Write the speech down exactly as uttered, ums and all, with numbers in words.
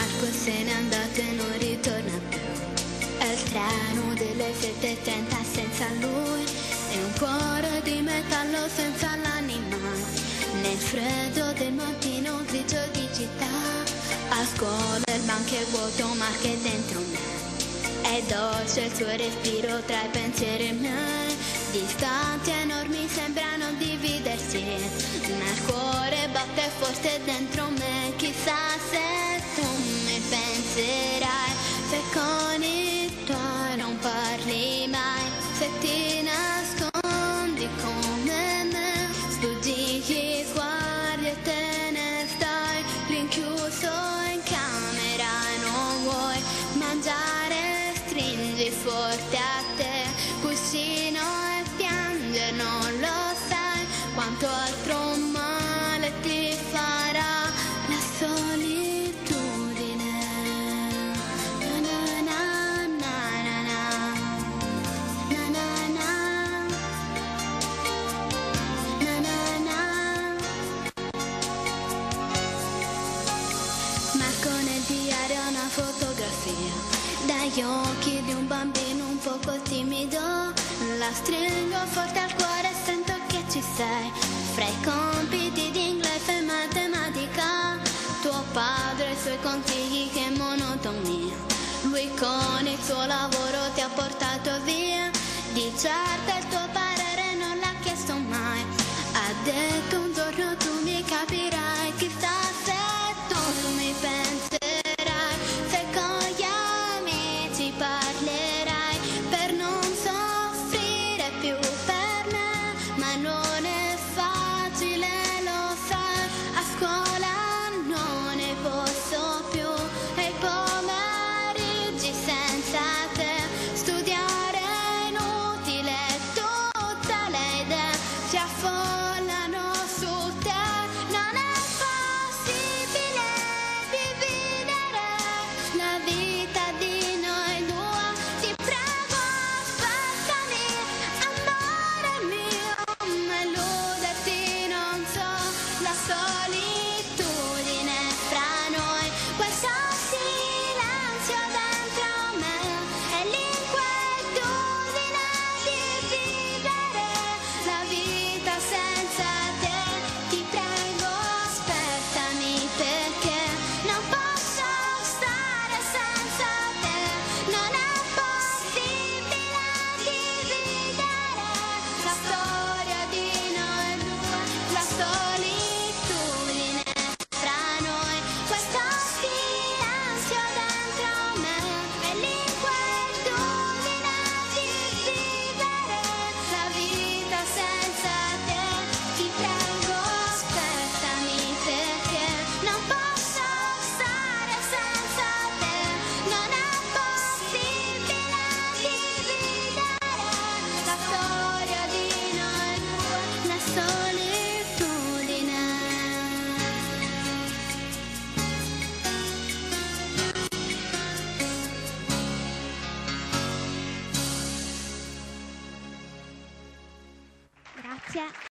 Marco se n'è andato e non ritorna più. È il treno delle sette e trenta senza lui, è un cuore di metallo senza l'anima. Nel freddo del mattino grigio di città, a scuola il banco è vuoto ma che dentro me è dolce il suo respiro tra i pensieri miei. Distanti enormi sembrano dividersi, nel cuore batte forte dentro me. Chissà se tu mi penserai, se con i tuoi non parli mai, se ti nascondi come me, sfuggi, guardi e te ne stai rinchiuso in camera e non vuoi mangiare, stringi forte a te cuscino e piange, non lo sai quanto altro male ti farà la solitudine. Na na na na na na. Na na na. Na na na. Marco nel diario una fotografia dagli occhi di un bambino un poco timido. La stringo forte al cuore e sento che ci sei, fra i compiti di inglese e matematica. Tuo padre e i suoi consigli, che monotonia. Lui con il suo lavoro ti ha portato via. Di certo il tuo parere non l'ha chiesto mai. Ha detto un giorno tu mi capirai. Chissà se tu mi penserai, se con gli amici parlerai per non soffrire più per me. Ma non è facile, lo sai, a scuola non ne posso più. E i pomeriggi senza te, studiare è inutile, tutte le idee si affollano su te. Non è possibile dividere la vita di noi due. Ti prego aspettami, amore mio, illuderti non so, la solitudine fra noi, questo silenzio dentro me e l'inquietudine di vivere la vita senza te. Ti prego aspettami perché non posso stare senza te. Non è possibile dividere la storia di noi due, la solitudine fra noi, questo silenzio dentro me e l'inquietudine di vivere la vita senza te. Ti prego aspettami perché non posso stare senza te. Non è possibile dividere la storia di noi due, la solitudine. Grazie.